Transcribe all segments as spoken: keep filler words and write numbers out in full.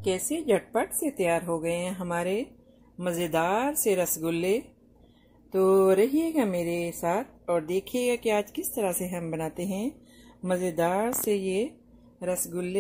कैसे झटपट से तैयार हो गए हैं हमारे मज़ेदार से रसगुल्ले। तो रहिएगा मेरे साथ और देखिएगा कि आज किस तरह से हम बनाते हैं मज़ेदार से ये रसगुल्ले।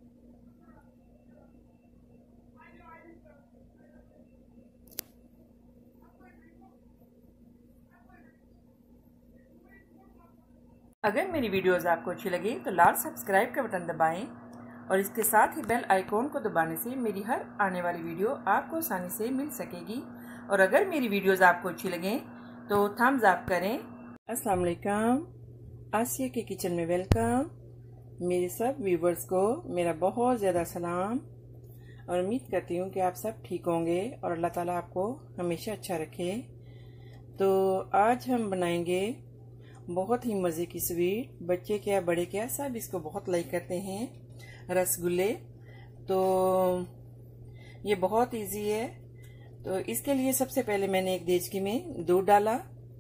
अगर मेरी वीडियोस आपको अच्छी लगी तो लाल सब्सक्राइब का बटन दबाएं और इसके साथ ही बेल आइकॉन को दबाने से मेरी हर आने वाली वीडियो आपको आसानी से मिल सकेगी। और अगर मेरी वीडियोस आपको अच्छी लगें तो थम्स अप करें। अस्सलाम वालेकुम, आसिया के किचन में वेलकम। मेरे सब व्यूवर्स को मेरा बहुत ज़्यादा सलाम और उम्मीद करती हूँ कि आप सब ठीक होंगे और अल्लाह ताला आपको हमेशा अच्छा रखे। तो आज हम बनाएंगे बहुत ही मज़े की स्वीट, बच्चे क्या बड़े क्या सब इसको बहुत लाइक करते हैं, रसगुल्ले। तो ये बहुत इजी है। तो इसके लिए सबसे पहले मैंने एक देचकी में दूध डाला।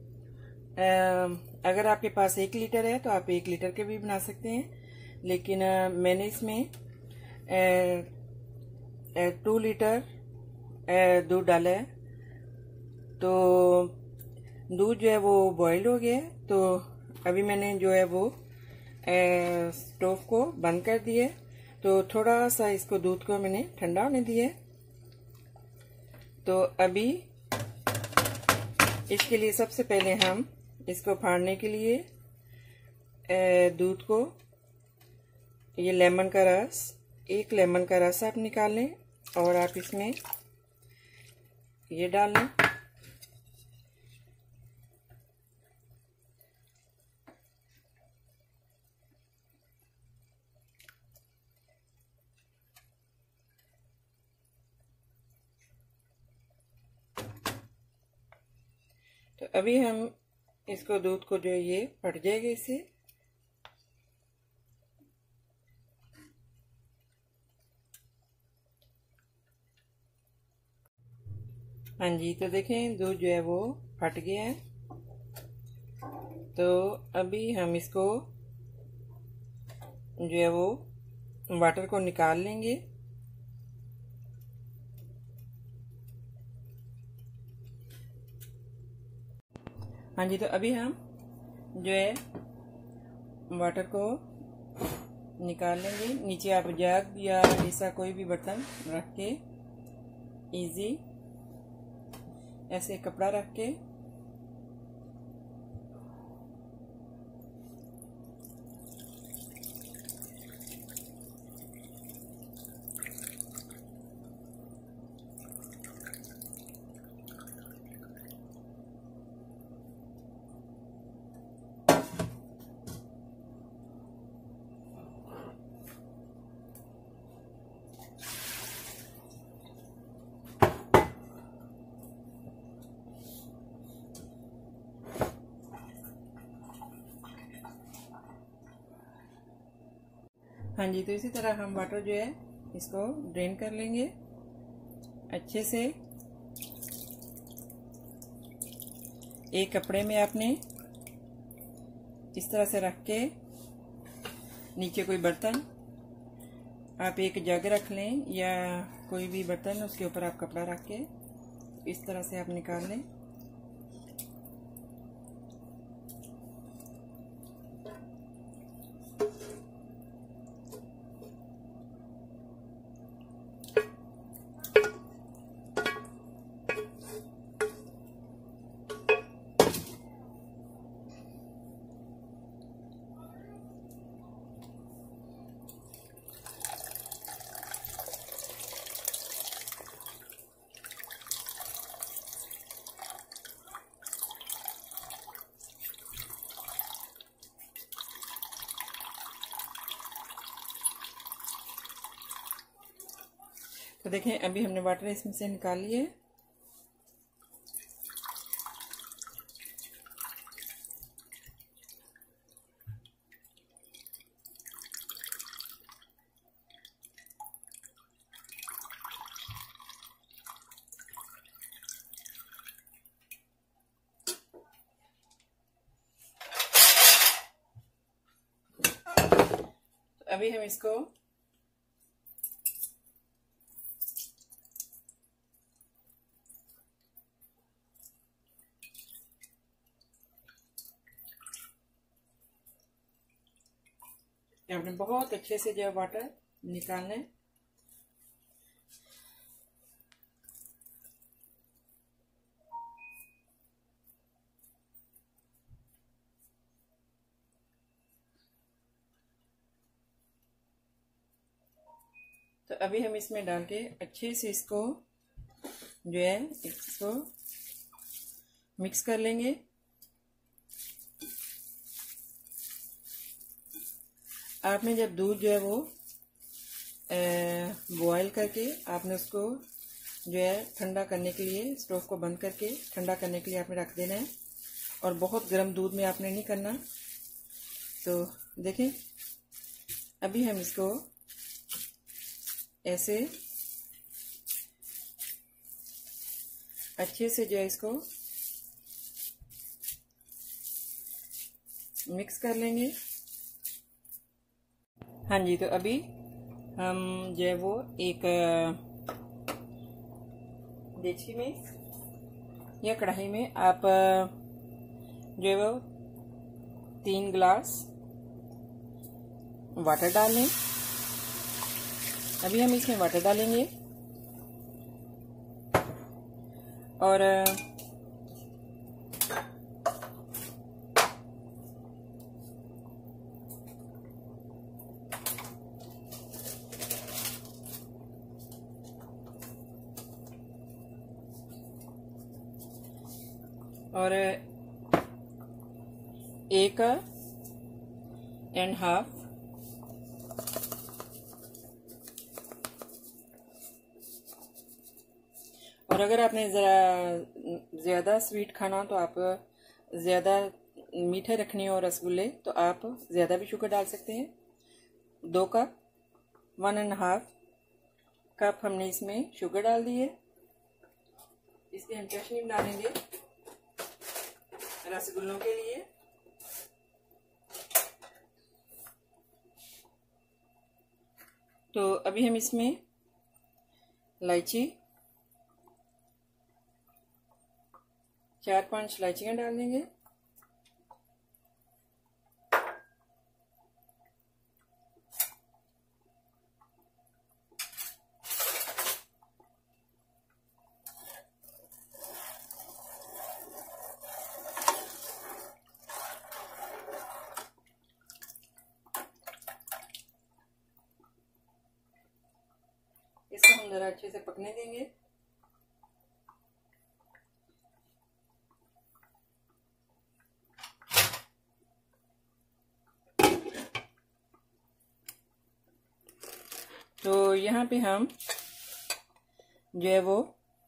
अगर आपके पास एक लीटर है तो आप एक लीटर के भी बना सकते हैं, लेकिन आ, मैंने इसमें आ, आ, टू लीटर दूध डाला है। तो दूध जो है वो बॉइल्ड हो गया है। तो अभी मैंने जो है वो स्टोव को बंद कर दिया। तो थोड़ा सा इसको दूध को मैंने ठंडा होने दिया। तो अभी इसके लिए सबसे पहले हम इसको फाड़ने के लिए दूध को, ये लेमन का रस, एक लेमन का रस आप निकाल लें और आप इसमें ये डाल लें। तो अभी हम इसको दूध को जो है ये फट जाएगा इससे। हाँ जी, तो देखें दूध जो है वो फट गया है। तो अभी हम इसको जो है वो वाटर को निकाल लेंगे। हाँ जी, तो अभी हम जो है वाटर को निकाल लेंगे। नीचे आप जग या ऐसा कोई भी बर्तन रख के, इजी ऐसे कपड़ा रख के हाँ जी, तो इसी तरह हम वाटर जो है इसको ड्रेन कर लेंगे अच्छे से। एक कपड़े में आपने इस तरह से रख के, नीचे कोई बर्तन, आप एक जग रख लें या कोई भी बर्तन, उसके ऊपर आप कपड़ा रख के इस तरह से आप निकाल लें। तो देखें अभी हमने वाटर इसमें से निकाल लिए। अभी हम इसको आपने बहुत अच्छे से जो है वाटर निकालना है। तो अभी हम इसमें डाल के अच्छे से इसको जो है इसको मिक्स कर लेंगे। आपने जब दूध जो है वो बॉयल करके आपने उसको जो है ठंडा करने के लिए स्टोव को बंद करके ठंडा करने के लिए आपने रख देना है, और बहुत गर्म दूध में आपने नहीं करना। तो देखें अभी हम इसको ऐसे अच्छे से जो है इसको मिक्स कर लेंगे। हाँ जी, तो अभी हम जो है वो एक देगची में या कढ़ाई में आप जो है वो तीन गिलास वाटर डाल लें। अभी हम इसमें वाटर डालेंगे और और एक एंड हाफ और अगर आपने ज़रा ज़्यादा स्वीट खाना तो आप ज़्यादा मीठे रखने हो रसगुल्ले तो आप ज़्यादा भी शुगर डाल सकते हैं। दो cup one and half cup हमने इसमें शुगर डाल दी है। इसके हम चाशनी बना लेंगे रसगुल्लों के लिए। तो अभी हम इसमें इलायची चार पांच इलायचियां डाल देंगे। इसको हम जरा अच्छे से पकने देंगे। तो यहाँ पे हम जो है वो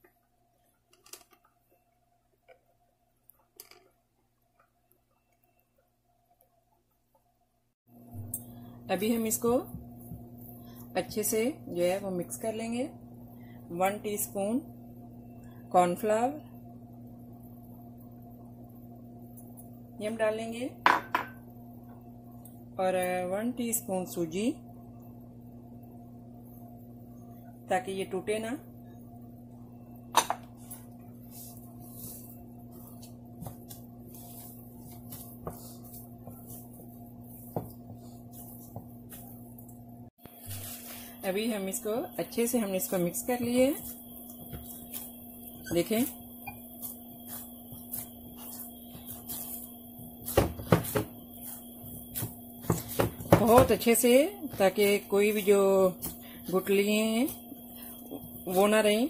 अभी हम इसको अच्छे से जो है वो मिक्स कर लेंगे। वन टीस्पून कॉर्नफ्लावर ये हम डालेंगे और वन टीस्पून सूजी ताकि ये टूटे ना। अभी हम इसको अच्छे से हमने इसको मिक्स कर लिए। देखें बहुत अच्छे से, ताकि कोई भी जो गुठली हैं वो ना रहे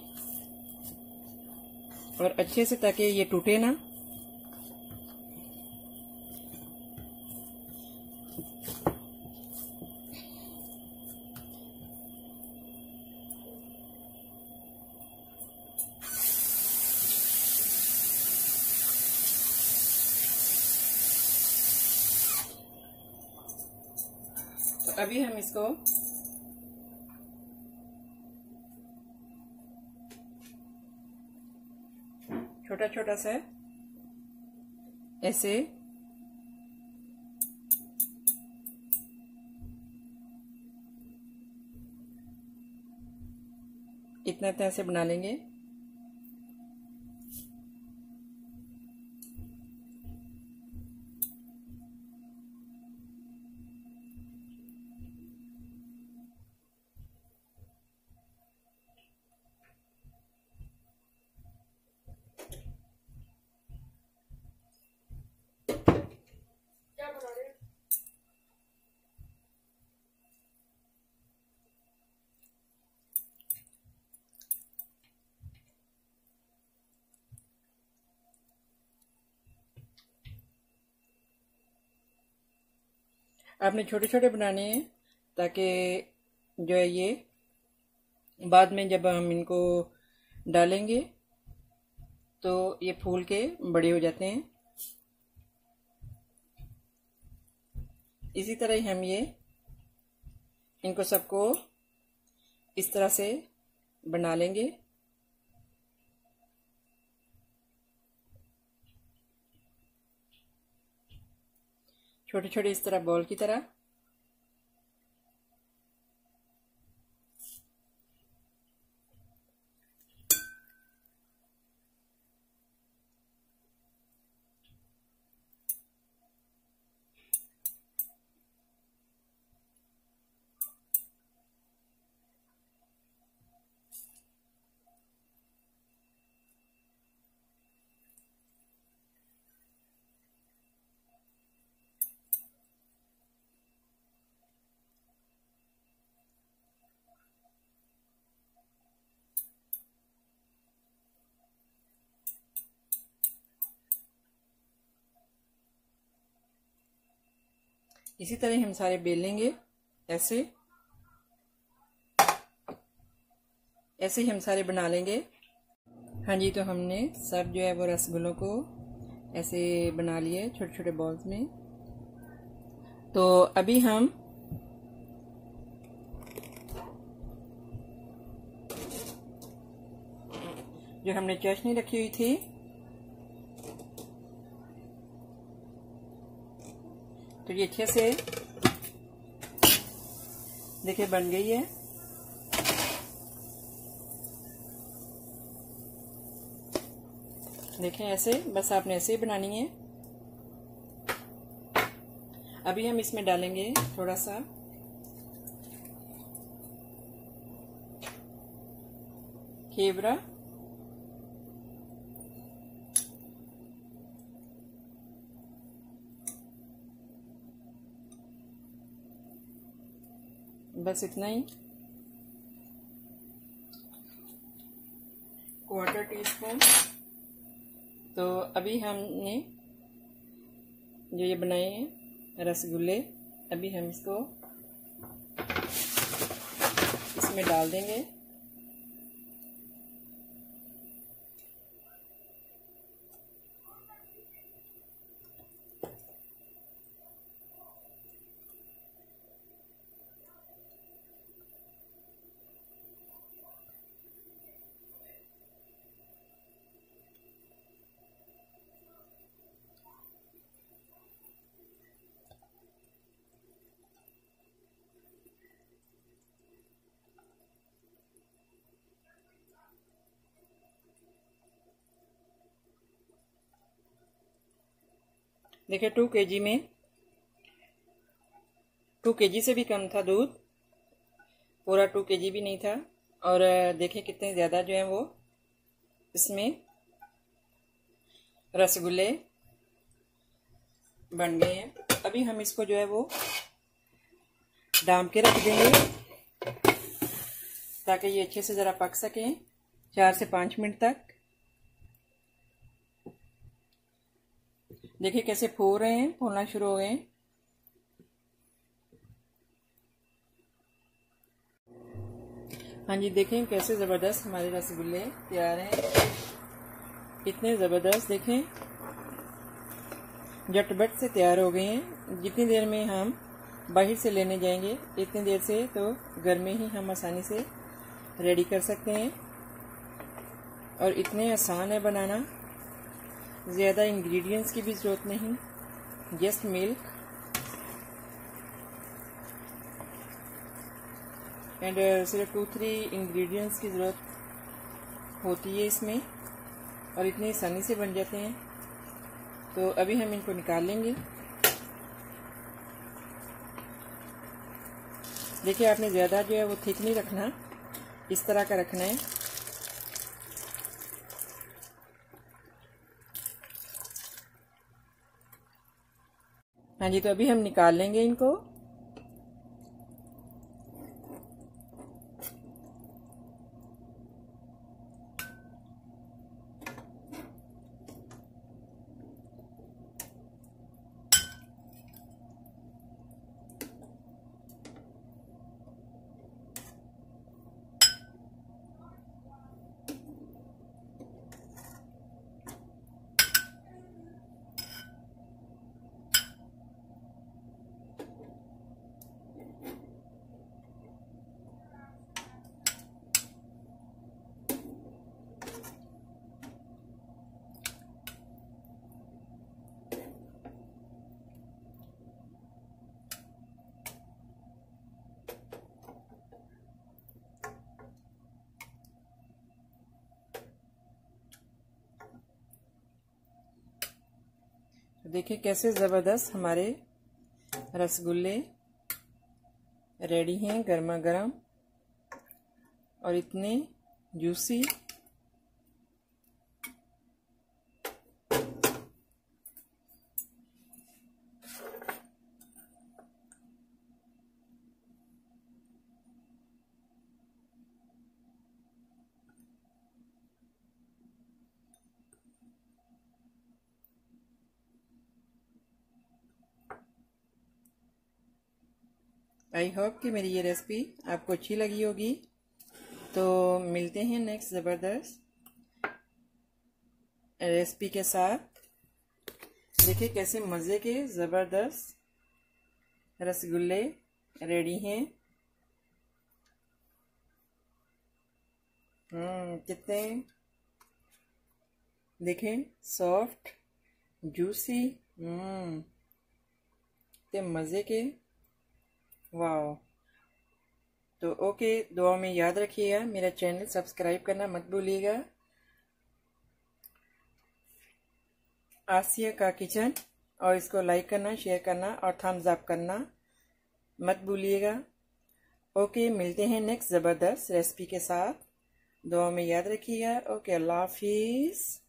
और अच्छे से ताकि ये टूटे ना। तो अभी हम इसको छोटा छोटा सा ऐसे इतना इतना से बना लेंगे। आपने छोटे छोटे बनाने हैं ताकि जो है ये बाद में जब हम इनको डालेंगे तो ये फूल के बड़े हो जाते हैं। इसी तरह ही हम ये इनको सबको इस तरह से बना लेंगे। छोटे छोटे इस तरह बॉल की तरह। इसी तरह हम सारे बेल लेंगे। ऐसे ऐसे ही हम सारे बना लेंगे। हाँ जी, तो हमने सब जो है वो रसगुल्लों को ऐसे बना लिए छोटे छोटे बॉल्स में। तो अभी हम जो हमने चाशनी रखी हुई थी तो ये अच्छे से देखिए बन गई है। देखें ऐसे, बस आपने ऐसे ही बनानी है। अभी हम इसमें डालेंगे थोड़ा सा केवड़ा, बस इतना ही, क्वार्टर टी स्पून। तो अभी हमने जो ये बनाए हैं रसगुल्ले, अभी हम इसको इसमें डाल देंगे। देखिए टू केजी में टू केजी से भी कम था दूध, पूरा टू केजी भी नहीं था। और देखिए कितने ज़्यादा जो है वो इसमें रसगुल्ले बन गए हैं। अभी हम इसको जो है वो डाम के रख देंगे ताकि ये अच्छे से ज़रा पक सकें चार से पाँच मिनट तक। देखिए कैसे फूल रहे हैं, फूलना शुरू हो गए हैं। हाँ जी, देखें कैसे ज़बरदस्त हमारे रसगुल्ले तैयार हैं, इतने ज़बरदस्त। देखें झटपट से तैयार हो गए हैं। जितनी देर में हम बाहर से लेने जाएंगे इतनी देर से तो घर में ही हम आसानी से रेडी कर सकते हैं। और इतने आसान है बनाना, ज़्यादा इंग्रेडिएंट्स की भी ज़रूरत नहीं, जस्ट मिल्क एंड सिर्फ टू थ्री इंग्रेडिएंट्स की ज़रूरत होती है इसमें और इतनी आसानी से बन जाते हैं। तो अभी हम इनको निकाल लेंगे। देखिए आपने ज़्यादा जो है वो थिक नहीं रखना, इस तरह का रखना है। हाँ जी, तो अभी हम निकाल लेंगे इनको। देखिए कैसे ज़बरदस्त हमारे रसगुल्ले रेडी हैं, गर्मा गर्म और इतने जूसी। आई होप कि मेरी ये रेसिपी आपको अच्छी लगी होगी। तो मिलते हैं नेक्स्ट ज़बरदस्त रेसिपी के साथ। देखिए कैसे मज़े के ज़बरदस्त रसगुल्ले रेडी हैं। हम्म कितने देखें सॉफ्ट जूसी, हम्म कितने मज़े के, वाह। तो ओके, दुआ में याद रखिएगा, मेरा चैनल सब्सक्राइब करना मत भूलिएगा। आसिया का किचन, और इसको लाइक करना, शेयर करना और थम्स अप करना मत भूलिएगा। ओके, मिलते हैं नेक्स्ट ज़बरदस्त रेसिपी के साथ। दुआ में याद रखिएगा। ओके, अल्लाह हाफिज़।